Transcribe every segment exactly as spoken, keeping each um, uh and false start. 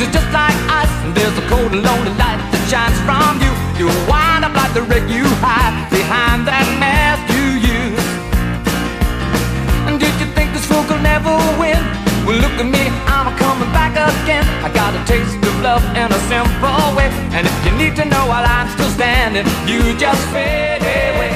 is just like ice, and there's a cold and lonely light that shines from you. You wind up like the wreck you hide behind that mask you use. And did you think this fool could never win? Well, look at me, I'm coming back again. I got a taste of love in a simple way, and if you need to know while I'm still standing, you just fade away.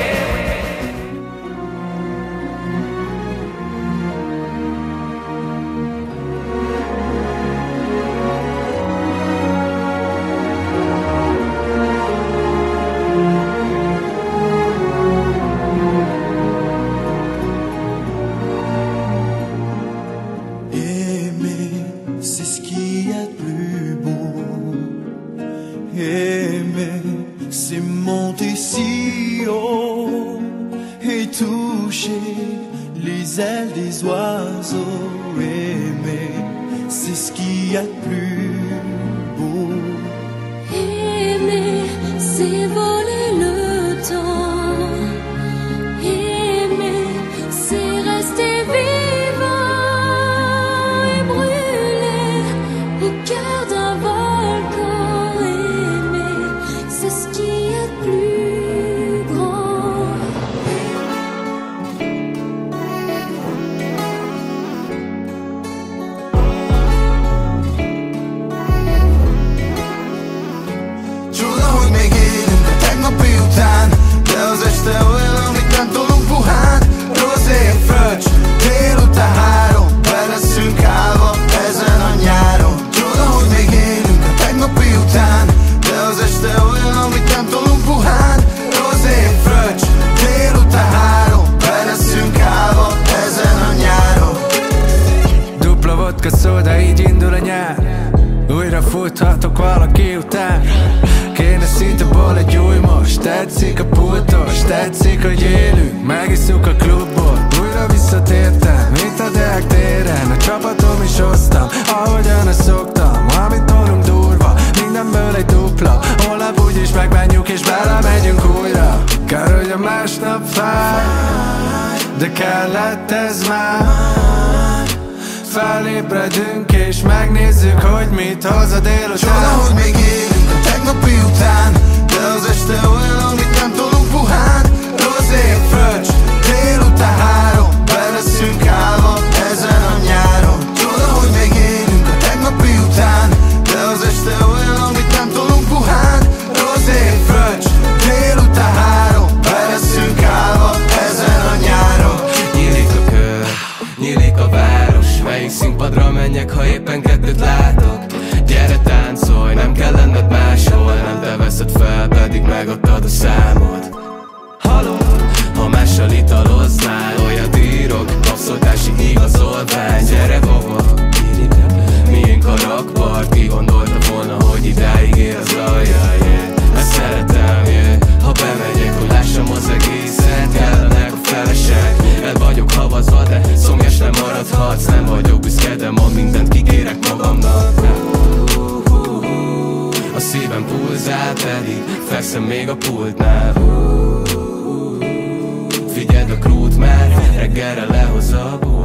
C'est monter si haut et toucher les ailes des oiseaux. Aimer, c'est ce qu'il y a de plus beau. Aimer, c'est voler le temps. Aimer, c'est rester vivant et brûler au cœur d'un volcan. C'est ce qui est plus grand. Csoda, hogy még élünk a tegnapi után, de az este olyan, amit nem tolunk puhán. Rozé, fröccs, délután három, be leszünk állva ezen a nyáron. Csoda, hogy még élünk a tegnapi után, de az este olyan, amit nem tolunk puhán. Rozé, fröccs, délután három, be leszünk állva ezen a nyáron. Dupla vodka szóda, így indul a nyár. Újra futhatok valaki után. Kéne szitaból egy új most. Tetszik a pultos, tetszik, hogy élünk. Megisszuk a klubból, újra visszatértem, mint a Deák téren. A csapatom is hoztam, ahogyan ezt szoktam. Amit tolunk durva, mindenből egy dupla. Holnap úgyis megbánjuk és belemegyünk újra. Kár, hogy a másnap fáj, de kellett ez már. Felébredünk és megnézzük, hogy mit hoz a délután. Csoda, hogy még élünk a tegnapi után, de az este olyan, amit nem tolunk puhán. Rozé, fröccs, délután három, be leszünk állva ezen a nyáron. Csoda, hogy még élünk a tegnapi után, de az este olyan, amit nem tolunk puhán. Rozé, fröccs, délután három, be leszünk állva ezen a nyáron. Nyílik a kör, nyílik a város. Melyik színpadra menjek, ha éppen kettőt látok? Gyere táncolj, nem kell lenned máshol. Nem te veszed fel, pedig megadtad a számod. Haló, ha mással italoznál, olyat írok, abszoltási igazolvány. Gyere baba, miénk a rakpart. Ki gondolta volna, hogy idáig ér az aljaj, yeah. Ezt szeretem, yeah. Ha bemegyek, hogy lássam az egészet, kellenek a felesek. El vagyok havazva, de szomjas nem maradhatsz. Nem vagyok büszke, de ma mindent kikérek magamnak. A szívem pulzál, pedig fekszem még a pultnál. Figyeld a krút, mert reggelre lehoz a búr.